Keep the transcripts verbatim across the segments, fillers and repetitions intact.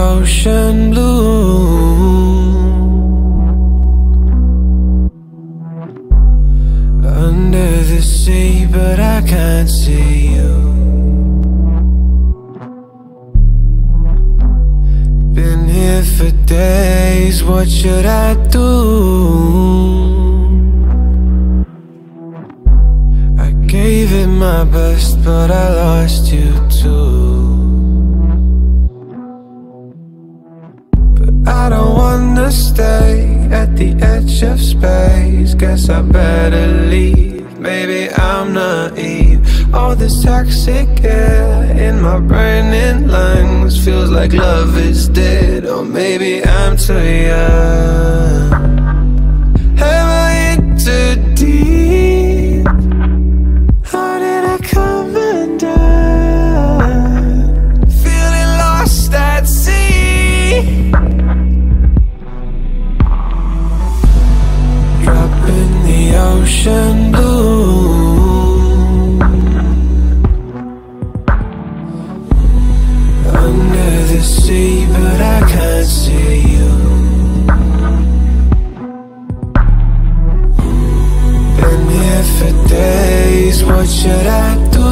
ocean blue, under the sea, but I can't see you. Been here for days, what should I do? I gave it my best, but I lost you too. But I don't wanna stay at the edge of space. Guess I better leave, maybe I'm naive. All this toxic air in my burning lungs feels like love is dead. Or maybe I'm too young. Am I in too deep? How did I come undone? Feeling lost at sea, dropping the ocean blue, under the sea, but I can't see you. Been here for days, what should I do?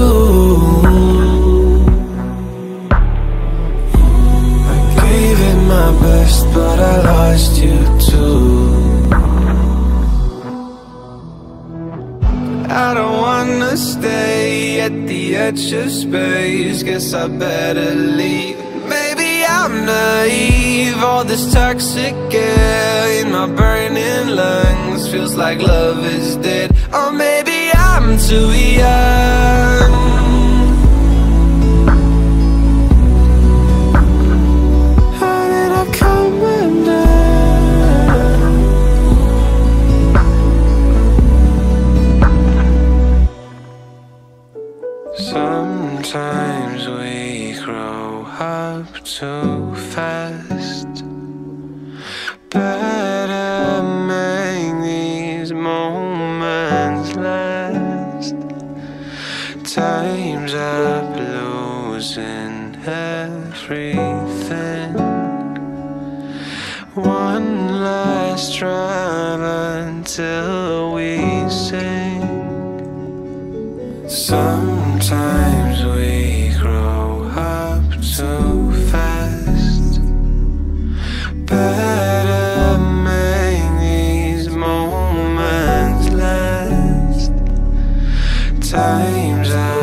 I gave it my best, but I lost you too. I don't wanna stay at the edge of space. Guess I better leave, maybe I'm naive. All this toxic air in my burning lungs feels like love is dead. Or maybe I'm too young. How did I come undone? Sometimes we grow up too fast. Better make these moments last. Time's up, losing everything. One last drive until we sing. Sometimes we grow up too fast. Better make these moments last. Time's out.